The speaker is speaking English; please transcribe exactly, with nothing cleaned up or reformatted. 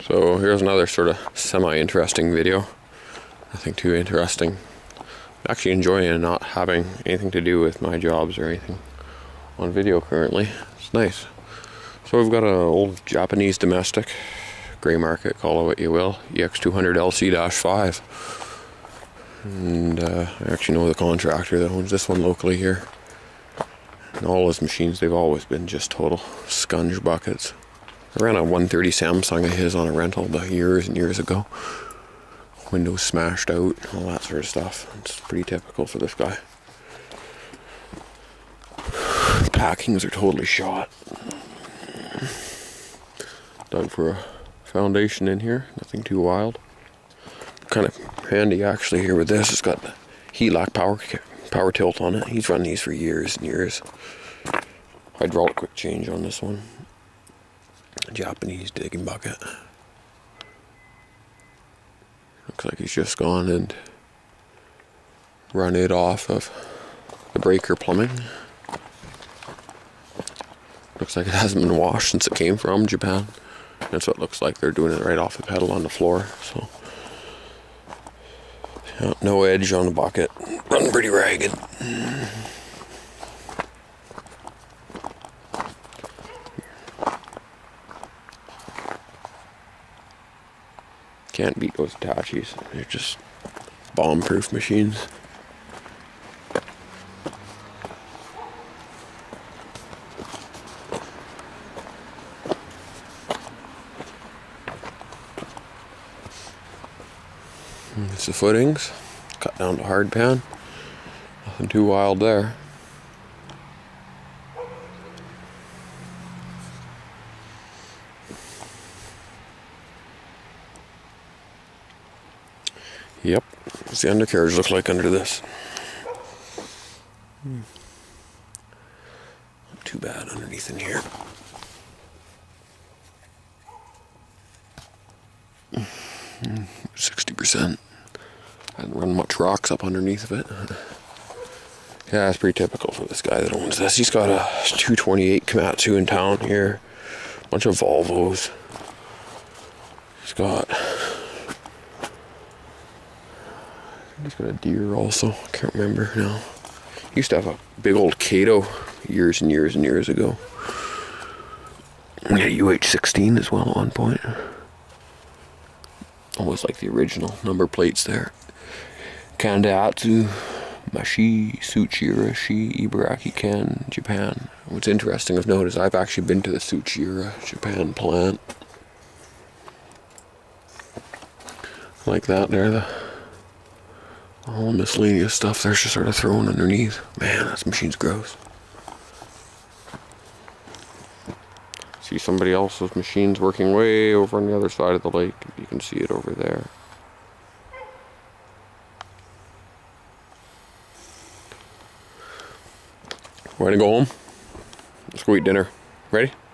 So here's another sort of semi-interesting video. Nothing too interesting. I'm actually enjoying not having anything to do with my jobs or anything on video currently. It's nice. So we've got an old Japanese domestic, grey market, call it what you will, E X two hundred L C five. And uh, I actually know the contractor that owns this one locally here. And all his machines, they've always been just total scunge buckets. I ran a one thirty Samsung of his on a rental about years and years ago. Windows smashed out, all that sort of stuff. It's pretty typical for this guy. Packings are totally shot. Dug for a foundation in here, nothing too wild. Kind of handy actually here with this. It's got the Helac power power tilt on it. He's run these for years and years. Hydraulic quick change on this one. Japanese digging bucket. Looks like he's just gone and run it off of the breaker plumbing. Looks like it hasn't been washed since it came from Japan. That's what it looks like. They're doing it right off the pedal on the floor. So yeah, no edge on the bucket. Running pretty ragged. Can't beat those Hitachis. They're just bomb-proof machines. It's the footings. Cut down to hard pan. Nothing too wild there. Yep, what's the undercarriage look like under this? Hmm. Not too bad underneath in here. sixty percent. Hadn't run much rocks up underneath of it. Yeah, it's pretty typical for this guy that owns this. He's got a two twenty-eight Komatsu in town here. Bunch of Volvos. He's got... He's got a deer also. I can't remember now. He used to have a big old Kato years and years and years ago. He had a U H sixteen as well at one point. Almost like the original number plates there. Kandatsu, Mashi, Tsuchiura, Shi, Ibaraki Ken, Japan. What's interesting of note is I've actually been to the Tsuchiura, Japan plant. Like that there, the all miscellaneous stuff there's just sort of thrown underneath. Man, that machine's gross. See somebody else's machines working way over on the other side of the lake. You can see it over there. Want to go home? Let's go eat dinner. Ready?